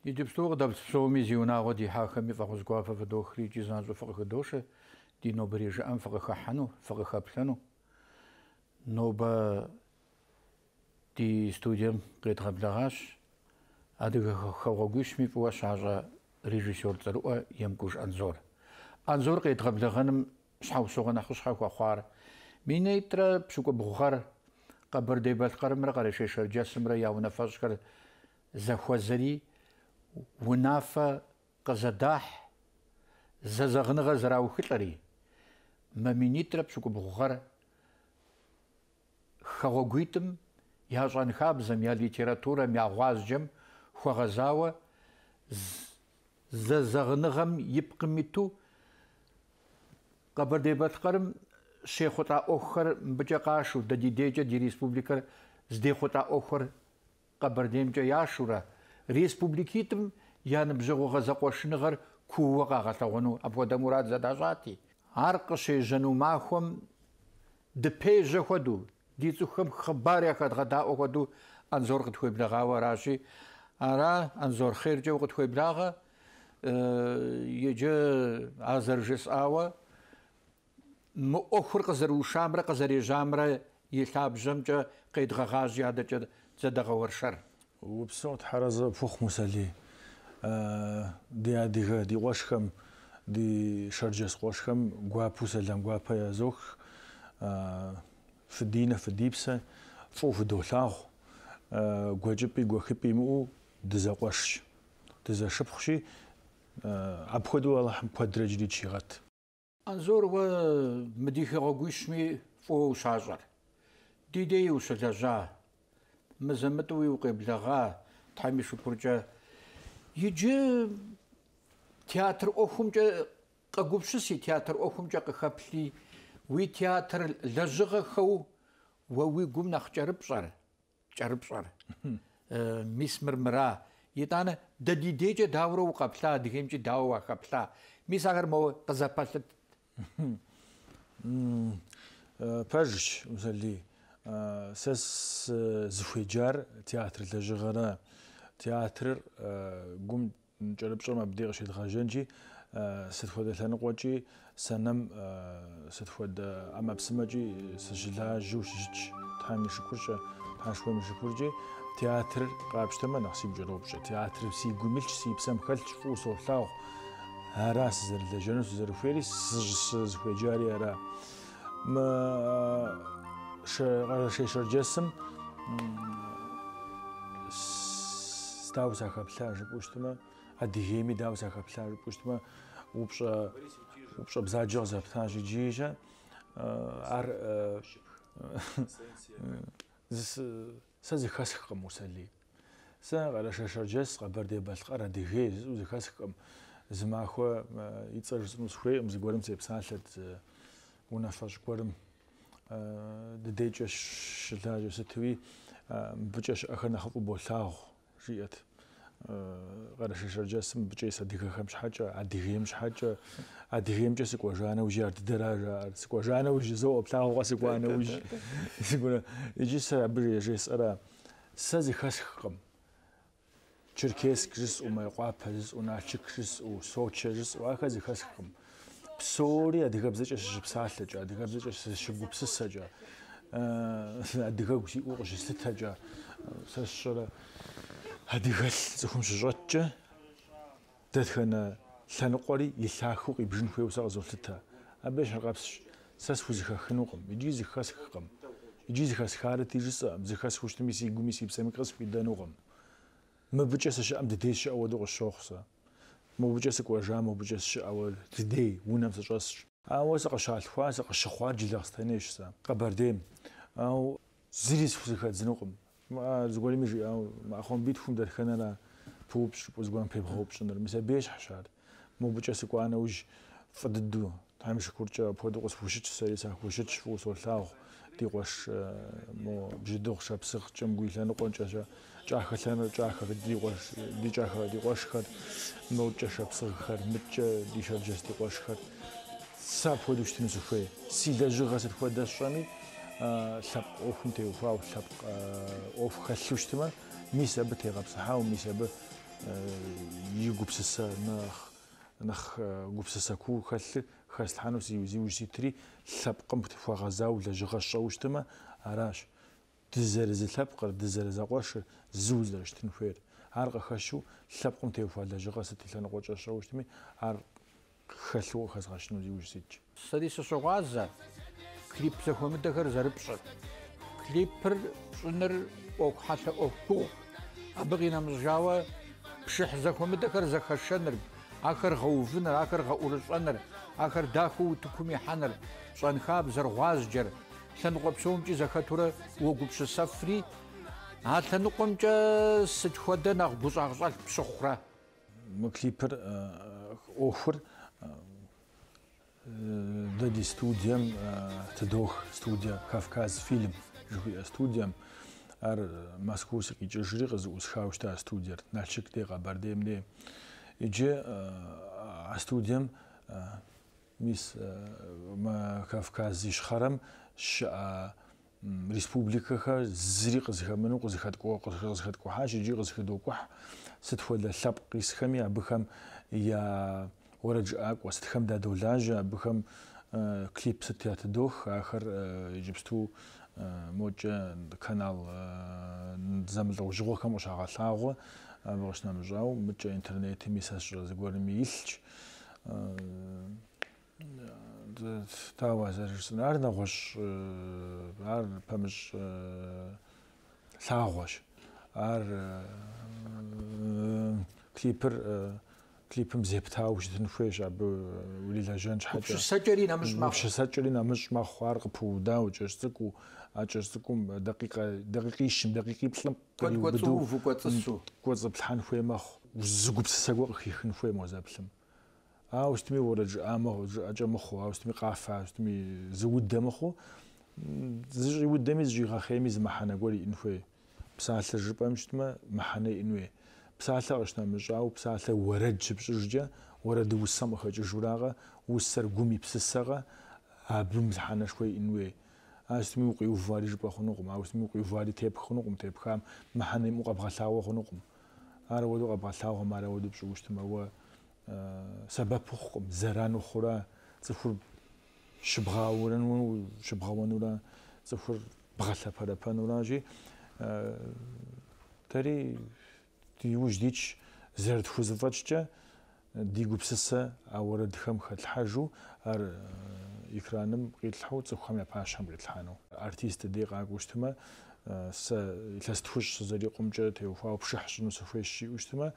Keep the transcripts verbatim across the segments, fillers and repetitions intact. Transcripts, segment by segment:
Иджипстур дабсоми зиунагъо ди хахами фагъузгуафэ фыдохри икӏи занщӏэу фыкъыхыдошэ ди нобэрей жыӏэм фыкъыхыхьыну, фыкъыхэплъэну. Нобэ ди студием къедгъэблэгъащ адыгэ хэгъуэгуищми фӏыуэ щащӏэ режиссер цӏэрыӏуэ Емкӏуж Анзор. Анзор къедгъэблэгъэным щхьэусыгъуэ нэхъыщхьэ хуэхъуар минитӏрэ пщыкӏубгъухэр Къэбэрдей-Балъкъэрымрэ Къэрэшей Шэрджэсымрэ я унафэщӏхэр зэхуэзэри унафэ къызэдахь зэзэгъыныгъэ зэраухылӏэри мы минитӏрэ пщыкӏубгъухэр хэгъуэгуитӏым я щӏэнхабзэм, я литературэм, я гъуазджэм хуэгъэзауэ зэзэгъыныгъэм ипкъым иту Къэбэрдей-Балъкъэрым щехъулӏа ӏуэхухэр мыбыкӏэ къашу, дэ ди дейкӏэ ди республикэр здехъулӏа ӏуэхухэр Къэбэрдеймкӏэ яшурэ, республикитӏым я ныбжьэгъу зэкъуэшыныгъэр куууэ къагъэлъэгъуэну апхуэдэ мурад зэдащӏати. Ар къыщежьэну махуэм дыпежьэ хуэдэу, ди цӏыхухэм хъыбар яхэдгъэдаӏуэ хуэдэу Анзор къытхуеблэгъауэ аращи, ара Анзор хъеркӏэ укъытхуеблагъэ, иджы ар зэрыжесӏауэ мы ӏуэхур къызэрыушамрэ къызэрежьамрэ и лъабжьэмкӏэ къедгъэгъажьи адэкӏэ зэдэгъэуэршэр. Упсэу тхьэрэзэ пхухъу Мусали. Ди адыгэ ди къуэшхэм, ди Шэрджэс къуэшхэм гуапэу сэлам гуапэ язох. Фыдинэ фыдипсэ фӏыуэ фыдолъагъу. Гуэкӏыпӏи гуэхыпӏи имыӏэу дызэкъуэшщ, дызэшыпхъущи, апхуэдэу Аллахьым куэдрэ иджыри чигъэт. Анзор уэ мы ди хэгъуэгуищми фӏыуэ ущащӏэр. Ди деи ущылэжьа, мызэмытӏуи укъеблэгъа, Тхьэм и шыпхъуркӏэ. Иджы театр ӏуэхумкӏэ къэгупщыси, театр ӏуэхумкӏэ къыхэплъи, уи театр лэжьыгъэхэу уэ уи гум нэхъ кӏэрыпщӏэр, кӏэрыпщӏэр. Мис мырмыра. ИтӀанэ дэ ди дейкӏэ дауэрэ укъэплъа, адыгеймкӏи дауэ уахэплъа. Мис ахэр моуэ къызэпэлъыт. Пэжщ, Мусали. Сэ зыхуеджар театр лэжьыгъэрэ. Театрыр гум кӏэрыпщӏэм абдей къыщедгъэжьэнчи, сыт хуэдэ лъэныкъуэкӏи, сэнэм сыт хуэдэ ӏэмэпсымэкӏи сыщылажьэу щыщытщ. Тхьэм и шыкуркӏэ, тхьэшхуэм и шыкуркӏи, театрыр къапщтэмэ нэхъ сигу кӏэропщӏэ. Театрыр си гум илъщ, си псэм хэлъщ, фӏыуэ солъагъу. Ара сызэрылэжьэну, сызэрыхуейри, сызыхуеджари ара. Мы Къэрэшей Шэрджэсым дауэ сахэплъа жыпӏэу щытмэ, адыгейми дауэ сахэплъа жыпӏэу щытмэ, упщӏэ упщӏэ бзаджэ къызэптащ иджыжьэ. Ар сэ зыхэсхкъым Мусали. Сэ Къэрэшей Шэрджэс, Къэбэрдей-Балъкъэр, адыгей зыӏэу зыхэсхкъым. Зы махуэ и цӏэр жысӏэну сыхуейкъым, зыгуэрым сепсалъэт, унафэщӏ гуэрым дыдейкӏэ щылажьэу сытуи, мыбыкӏэ щыӏэхэр нэхъыфӏу болъагъу жиӏэт. Къэрэшей Шэрджэсым мыбыкӏэ ис адыгэхэм щхьэкӏэ, адыгейм щхьэкӏэ, адыгеймкӏэ сыкӏуэжа нэужьи ар дыдэра жаӏэр. Сыкӏуэжа нэужь зэуэ ӏуэплъагъуэкъэ сыкӏуа нэужь. Иджы сэ абы жесӏэра, сэ зыхэсхкъым. Черкесск жысӏэу, Майкъуапэ жысӏэу, Налчык жысӏэу, Сочи жысӏэу, ахэр зыхэсхкъым. Псори адыгэбзэкӏэ щыщыпсалъэкӏэ, адыгэбзэкӏэ щыщыгупсысэкӏэ, адыгэу зиӏэу къыщыслъытэкӏэ, сэ сщӏэрэ адыгэлъ цӏыхум щыщӏэткӏэ, дэтхэнэ лъэныкъуэри илъахэу къибжын хуейуэ сэ къызолъытэ. Абы щхьэркъэпсщ. Сэ схузыхэхынукъым, иджы зыхэсхкъым. Иджы зыхэсхарэти жысӏэ, зыхэсхыу щытми си гуми си псэми къысхуидэнукъым. Мыбыкӏэ сыщыӏэм дыдей сыщыӏэ хуэдэу къысщохъу сэ. Мыбыкӏэ сыкӏуэжа, мыбыкӏэ сыщыӏэуэ дыдей унэм сыщӏэсщ. Ауэ сыкъыщалъхуа, сыкъыщыхъуар Джилэхъстэнейщ сэ, Къэбэрдейм. Ауэ зыри схузыхэдзынукъым. Зыгуэрми жиӏауэ, махуэм битхум дэтхэнэра пыупщӏ, зыгуэрым пебгъэупщӏыныр. Мис абы ещхьщ ар. Мыбыкӏэ сыкӏуа нэужь фӏы дыдэу, Тхьэм и шыкуркӏэ, апхуэдэу къысхущытщ, сэри сахущытщ, фӏыуэ солъагъу. Ди къуэш бжьыдыгъу, шапсыгъ, кӏэмгуй лъэныкъуэкӏэ, кӏахэ лъэныр, кӏахэ ди къуэш, ди кӏахэ ди къуэшхэр, мыукӏэ шапсыгъхэр, мыткӏэ ди Шэрджэс ди къуэшхэр. Сэ апхуэдэу щытыну сыхуей. Си лэжьыгъэ сыт хуэдэ сщӏэми, лъэпкъ ӏуэхум теухуауэ, лъэпкъ ӏуэху хэлъу щытымэ, мис абы тегъэпсыхьауэ, мис абы يجوبسسا نخ نخ جوبسسا كو خل خاص حانو سي زي وجيتري لابقم تفوا غزاو لجغا شوشتما عراش دزر زي لابقر دزر زقواش زوز درشتن فير عرق خشو لابقم تفوا لجغا ستي لنقوش شوشتمي عر خلو خاص غاشنو زي وجيت سديس شغازا كليب زخوم دغر زربش كليبر شنر اوك حتى اوكو ابغينا مزجاوا بشح زخوم دغر زخشنر آخر غوفنر آخر غورشنر آخر داخو تكمي حنر صنخاب زرغواز جر ثنقبسوم جي زخاتورا وقبش سفري ها ثنقم جا ستخودنا غبوزاغزال بسخرا مكليبر اوفر دادي ستوديوم تدوخ ستوديا كافكاز فيلم جوي ستوديوم ار ماسكوس كي جري غزو سخاوشتا ستودير نالشك ديغا بارديم دي يجي ستوديوم ميس ما كافكاز يشخرم شا ريسبوبليكا زري قزخمنو قزخدكو قزخدكو حاج يجي قزخدوكو ستفول لاب قيسخمي بخم يا ورج اك وستخم دا دولاج بخم كليب ستيات دوخ اخر جبستو موجه كانال زمل وجغو كم وشغالاغو باش نمجاو متى انترنت ميساج زغور ميلش تاوا زرسنار نغوش ار بامش لاغوش ار كليبر كليب مزيبتها وش تنفيش اب ولي لاجان حاجه مش سجلينا مش ما مش سجلينا مش ما خارق بودا وجرسكو اجرسكم دقيقه دقيقيش دقيقي بسلم كنت كتصوف وكتصو كوز بلحان فوي ما وزغو بسساغو خيخن فوي ما زابلم اه وستمي ورج امو اجا مخو وستمي قافا وستمي زود دمخو زجي ودمي زجي خيمي محنا قولي انفوي بساله جبا مشتما محنا انوي بساله اشنا مجاو بساله ورج بشجا ورد وسم خج جوراغا وسر قومي بسساغا ابلم زحنا شوي انوي استمي وقيو فاري جبا خنوقم استمي وقيو فاري تيب خنوقم تيب خام محنا مقبغ لاو خنوقم ارا ودو قبغ لاو مارا ودو بشوشتما هو سبب خم زران وخورا صفر شبغاورن وشبغاونورا صفر بغلا بارابانوراجي تري دي وجديش زرت خوزفاتشا ديغو بسسا اورد خم خلحاجو ار يكرانم قيتلحو صخم يباشام قيتلحانو ارتيست ديغا غوشتما س لاستخوش زري قمجه تيوفا بشحشنو سفيشي وشتما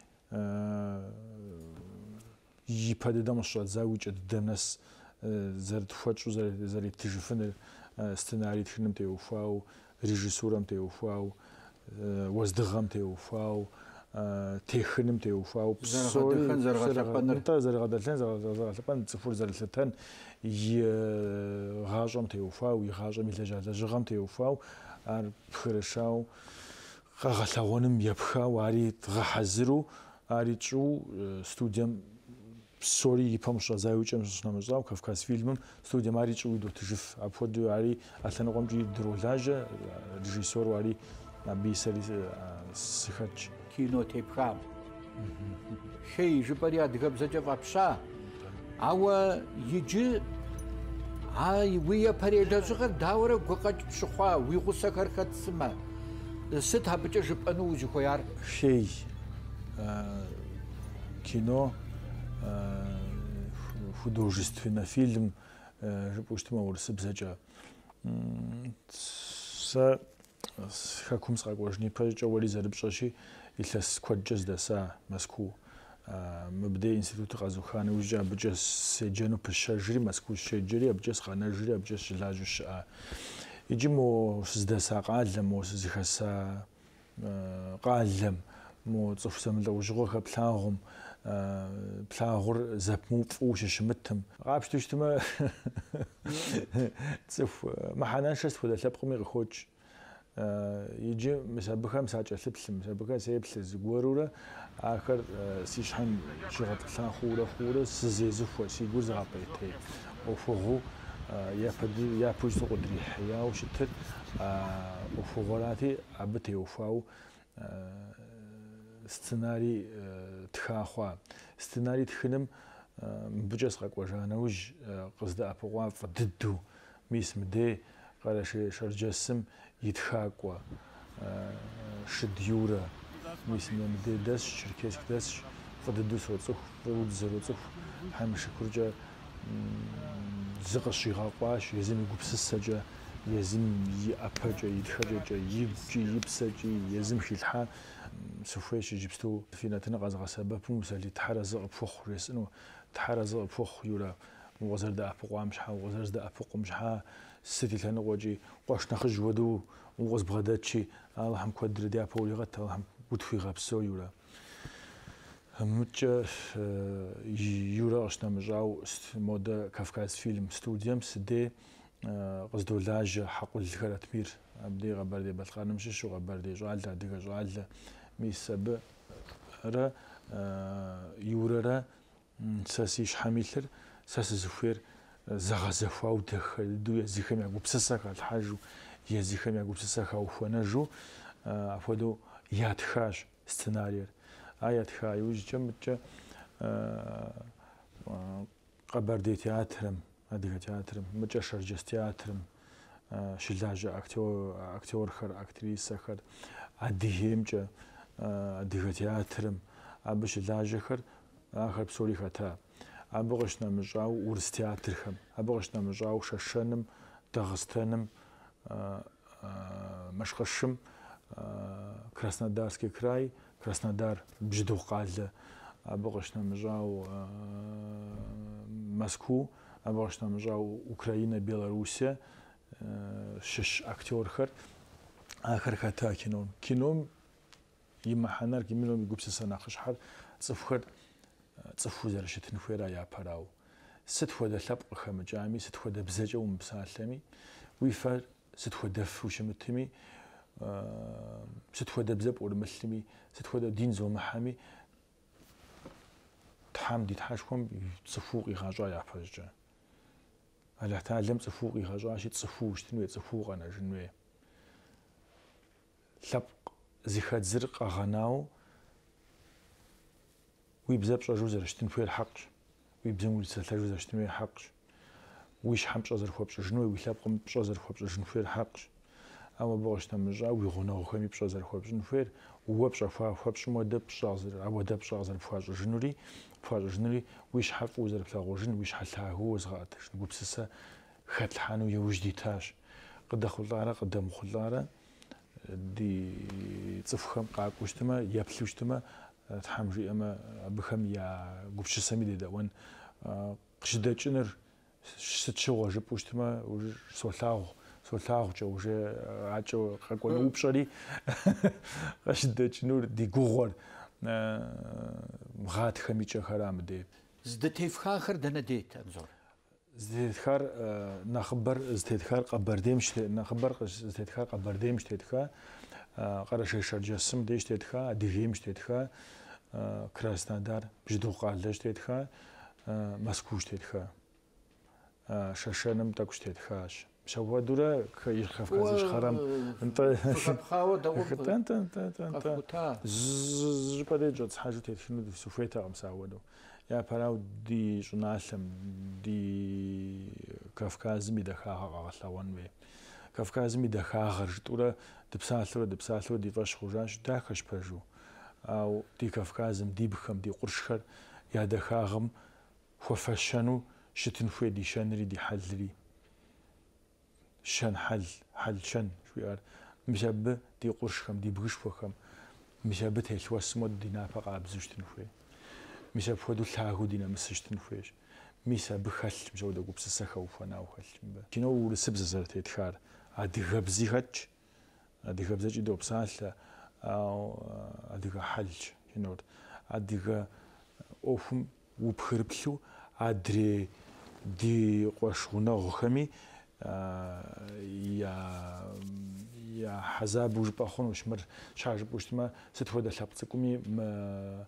يبادي دمش زاوج الدنس زرت فوتشو زري زري تجفن سيناريو تخنم تيوفاو ريجيسورم تيوفاو وزدغم تيوفاو تخنم تيوفاو بسوري زرغدلن زرغدلن زرغدلن صفر زرغدلن ي غاجم تيوفاو يغاجم يلجا جغم تيوفاو ار بخرشاو غاغلاونم يبخا واري تغحزرو اريچو ستوديوم سوري يبامش زاوجم شنامزاو كافكاس فيلم ستوديوم اريچو يدو تجف ابودو اري اثنقوم جي درولاج ريجيسور واري بيسري سخج كينو تيبخام شي جبريا دغبزجا فابشا او يجي هاي ويا بريدا زغر داوره غقج بشخوا ويغسكر كتسما ست هبجه جبنو جخيار شي кино художественный фильм жопуштма урсыбзаджа с хакум сагожни пажа вали зарбшаши илас кваджаз даса Москву мбде институт газухана ужа бджас седжану пшажри Москву шеджри абджас хана жри абджас лажуш иджимо сдаса qallam сзихаса qallam мо цофсам лужго хаплагум плагур запму фушшмтм габштуштма цоф маханашас вала лапқми гхоч يجي مسابقة مساجة ثبت مسابقة سيبت زجورولا آخر سيشحن شغل ثان خورة خورة سزيزف وسيجوز عبيته وفوقه يا بدي يا بوجد قدري حياة وشتر وفوقاتي عبته وفاو сценарий тхахва сценарий тхным бюджет какважанауж قصد أبغى فددو ميس مدي قال شيء شرجسم يتخاقوا شديورة ميس مدي داس شركة داس فددو صوتصف فددو زروتصف همش كرجة زق شيغاقواش يزم يقبس السجا يزم يأبجا يتخرجا يبجي يبسجي يزم خلحا سوفيش جبستو فينا تنقز غسبة بموسى اللي تحرز بفخ رسنو تحرز بفخ يورا وزر دا أبقوا مشحا وزر دا أبقوا مشحا ستي ثنا وجي قاش نخرج ودو وغز بغدادشي الله هم كودر دي أبولي غت الله هم بود في غابسو يورا متش يورا أشنا مجاو مودا كافكاز فيلم ستوديوم سدي قصدو لاج حقول الكرات مير أبدي غبر دي بتقارن مش شو غبر دي جوال دا دي جوال ميسب را يورا را ساسيش حميلر ساس زفير زغزفاو دخل دو يزيخم يعقوب سساك الحاجو يزيخم يعقوب سساك وفناجو أفودو ياتخاش سيناريو آيات خاي وش جمت قبر دي تياترم هذه تياترم متجشر جس تياترم شلاجة أكتور أكتور خر أكتريس خر عديهم جا عديه تياترم أبو شلاجة خر آخر بسوري ختا أبو غشنا مجاو ورس تياتر خم أبو غشنا مجاو ششنم دغستنم مشقشم كراسنودارский край Краснодар بجدو قال أبو غشنا مجاو Москву أبو غشنا مجاو أوكرانيا بيلاروسيا شش أكتور خر آخر ختا كينوم كينوم يما حنار كيمينوم يقول سنة خشحر صفخر صفو زرشت نفيرا يا براو ست خود لبق خم جامي ست خود بزجة ومبسالمي ويفر ست خود فوشمتمي ست خود بزب ورمسلمي ست خود دين زو محامي تحام دي تحاشكم صفوقي خاجا يا فرجا هلا تعلم صفوقي خاجا شي تصفوش تنوي صفوق انا جنوي لبق زيخات زرق غناو ويبزب شجوزر شتنفير حقش ويبزم ولسه شجوزر شتنفير حقش ويش حمش أزر خوبش جنوي ويلاب قم بشازر خوبش جنفير حقش أما بغش نمجا ويغنى خمي بشازر خوبش جنفير ووبش فا خوبش مودة بشازر أو ده بشازر فاج جنوري فاج جنوري ويش حق وزر بلاغو جن ويش حلها هو زغات نقول بسسا خات الحانو يوجدي تاش قد خلارة قدام خلارة دي تصفخم قاعد وشتما يبلي وشتما تحمجي أما بخم يا قبش سميدي ده وان قشدة جنر ست شغل جب وشتما وج سولتاو سولتاو جو وج عجو قاقول وبشري قشدة جنور دي جوغر مغات خميجة خرام دي زدتيف خاخر دنا ديت أنظر زدتخار نخبر زدتخار قبر ديمش نخبر زدتخار قبر ديمش تدخا قرش شرجسم ديش تدخا ديهيمش تدخا Краснодар بجدو قال تدخا مسكوش تدخا ششنم تاكوش تدخاش شو دورا كيخاف كازش خرام انت خاو دوم انت انت انت ز بدي جوت حاجه تدخنو سوفيتا مساودو يا براو دي جناسم دي كافكاز ميدخا غاغلاون وي كافكاز ميدخا غرجتورا دبسالو دبسالو دي فاش خوجاش داكش بجو أو دي كافكازم دي بخم دي قرشخر يا دخاغم وفشانو شتن فوي دي شانري دي حلري شان حل حل شان شويار مشابه دي قرشخم دي بغش فخم مشابه تيش واسمود دي نافق عبزوشتن فوي مشابه فودو لاغو دينا مسشتن فويش مشابه خل مشاودا قبس سخا وفنا وخل كينو ورسبز زرت يتخار عدي غبزي هاتش عدي غبزي دو بسالة أو عديها حلج هنور عديها أوفم وبخربلو عدري دي قشونا غخمي يا يا حزاب وج باخون وشمر شارج بوشتما ستفودا لابتسكومي ما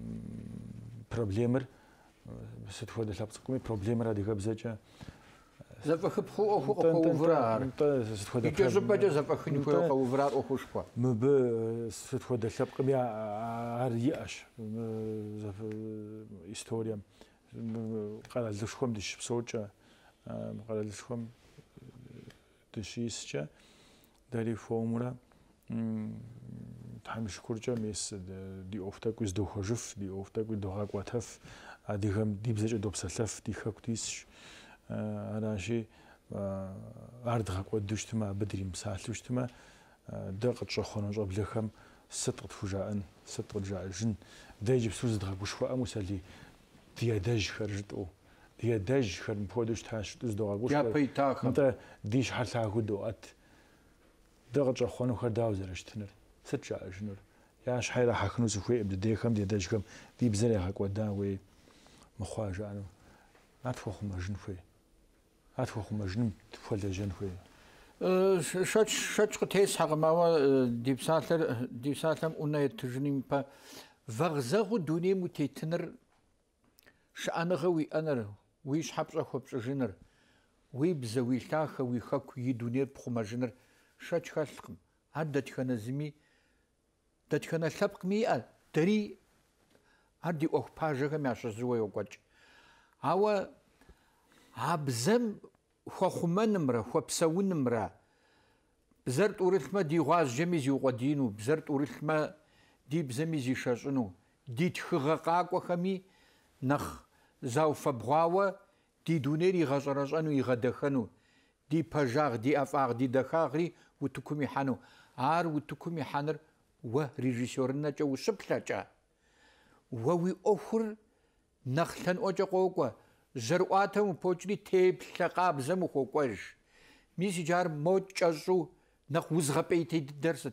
بروبليمر ستفودا لابتسكومي بروبليمر عديها بزاجة زفخبخو أخو أخو فرار يجوز بجوز زفخني خو أخو فرار أخو شقة مب ستخد الشبق بيا عرياش زف إستوريا قال لشخم دش بسوتشا قال لشخم دشيسشا داري فومرا تحمش كورجا ميس دي أوفتا كوز دو خجف دي أوفتا كوز دو غاق واتف عادي هم دي بزاج دو بسلف دي خاكتيس أنا شيء عرض غاق ودوشتما بدري مساحلوشتما دقت شخون جاب لخم ستقت فجاء ستقت جاء الجن دايج بسوز دغاق وشوا مسلي دي داج خرجت او دي داج خرج بودوش تاش دوز دغاق وشوا يا بيتاخ انت ديش حتى غدوات دقت شخون خرداو زرشتنر ست جاء الجنور ياش حيرا حكنوز خوي ابدا دي خم دي داج خم دي بزري غاق ودا وي مخواج انا اتفخ مجن خوي اتفخ مجن تفول جن خوي شاش شاش قتيس حق ما ديبساتر ديبساتم أنها تجنيم با فغزاغو دوني متيتنر شأنا غوي أنا ويش حبش أخوبش جنر وي بزويلتاخ وي خاكو يدوني بخوما جنر شاش خالقم هاد داتخانا زمي داتخانا سابق ميال دري هادي أخ باجغا ماشا زوي وقاج هوا هابزم خو نمرة خو بسوي نمرة بزرت ورثما دي غاز جميزي وقدينو بزرت ورثما دي بزميزي شاشنو دي تخغقاق وخمي نخ زاو فبغاوة دي دونيري غزرجانو يغدخنو دي باجاغ دي افاغ دي دخاغري وتكومي حانو عار وتكومي حانر و ريجيسورنا جا وشبلا جا ووي أخر نخلن أوجا قوقوا زرقاتهم بوجري تيب ثقاب زمو خوكوش ميسي جار موت جازو نخوز غبيتي درست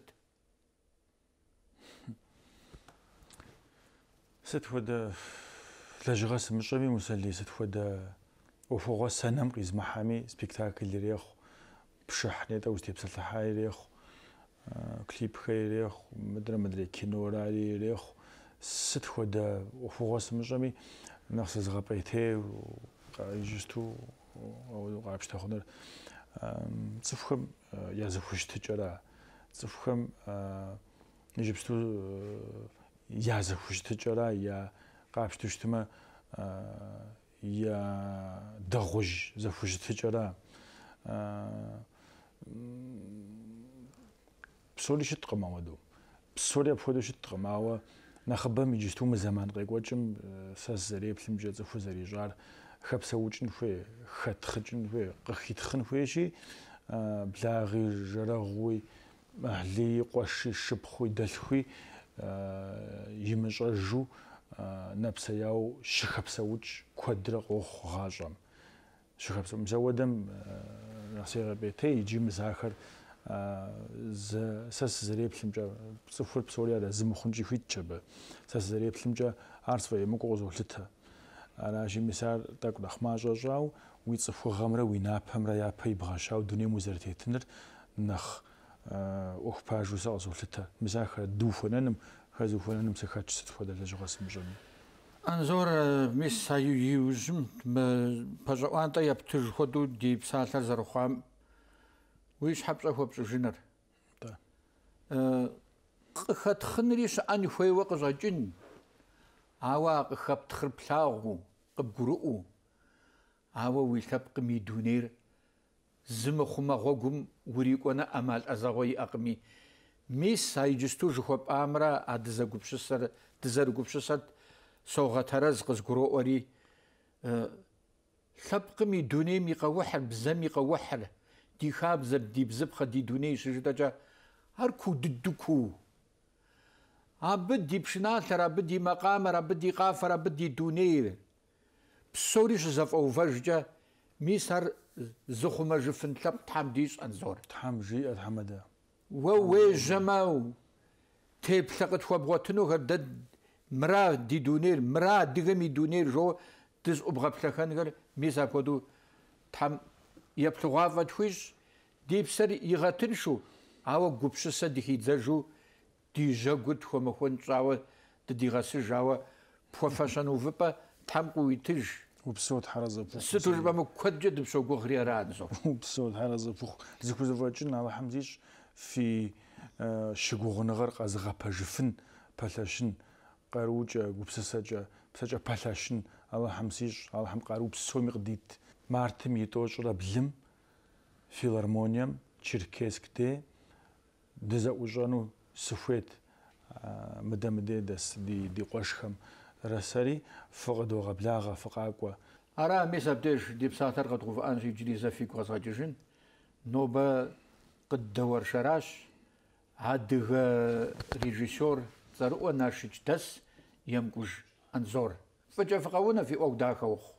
ستفود لجغاس مشابي مسلي ستفود وفوق سنم قيز محامي سبيكتاكل ريخ بشحنة أو استيبسل حاي ريخ كليب خير ريخ مدري مدري كينو رالي ريخ ستفود وفوق مشابي نفس غبيتي وجستو أو غابش تاخذ تفهم يا زفوش تجرا تفهم نجيبستو يا زفوش تجرا يا غابش تشتما يا دغوج زفوش تجرا بسوري شت قماودو بسوري بفودو شت قماوا نخبا ميجستو مزمان قيقوجم ساس زري بسمجا زفو زري جار خبسة وجن فيه خت خجن فيه قخيت خن فيه شيء بلاغي جرغوي أهلي قوشي شبخوي دلخوي يمجرجو نبسا ياو شخبسة وج كودر قوخ غاجم شخبسة مزودم نصير بيتي يجي مزاخر ز ساس زري بسمجا صفر بسوريا ده زمخنجي فيت شبه ساس زري بسمجا عرس فيه مقوزو لتها أنا شيء مثال تاكل أخماج رجاو ويتصفوا غمرة وينابهم ريا بي بغاشاو دنيا مزرتي تنر نخ أخ باجو سأزو لتا مزاخ دوفننم خازو فننم سخاتش ستفودا لجغاس مجمع أنظر مس هايو يوزم بجوان تا يبتج خدو دي بسالتر زرخام ويش حبش أخو بجنر خد خنريش أني خوي وقزا جن عوا خبت خربلاغو قبقرؤو عوا ويلتبق ميدونير زمخوما غوغم وريقونا أمال أزاغوي أقمي ميس هايجستو جخوب آمرا عدزاقو بشسر دزارقو بشسر سوغا ترز قزقرؤ وري لتبق ميدوني ميقا وحر بزم ميقا وحر دي خاب زب دي بزبخ دي دوني شجدا جا هركو ددوكو عبدي بشناتر عبدي مقامر عبدي قافر عبدي دونير بسوريش زف او فرجة ميسر زخم جفن تلب تحمديش انزور تحمجي اتحمدا ووي جماو تيب ثقت خوابغوتنو غردد مرا دي دونير مرا ديغمي دونير جو تز ابغى بلخان غير ميسا كودو تحم يبلغافا تويش دي بسر يغاتنشو عاو قبشسا دي هيدزاجو دي جاقود خمخون جاوة دي غاسي جاوة بوفاشانو فبا تحمقو يتج وبصوت حرز بوخ ستو جبا مكود جد بشو غري رانزو وبصوت حرز بوخ زيكو زواجن على حمزيش في شغوغ نغر قازغا باجفن بلاشن قاروجا وبسسجا بسجا بلاشن على حمزيش على حم قارو بسومي قديت مارتم يتوج ربلم فيلارمونيوم تشيركيسكتي دزا وجانو سفويت مدام دي دس دي دي قوشخم رسالي فقدو غبلاغا فقاقوا أرا ميسا بديش دي بساتر قد غوف أنجي جليزا في قوصا جيجن نوبا قد دور شراش هادغ ريجيسور تزارقوا ناشج تس يمكوش أنزور فجا فقاونا في أوك داكوخ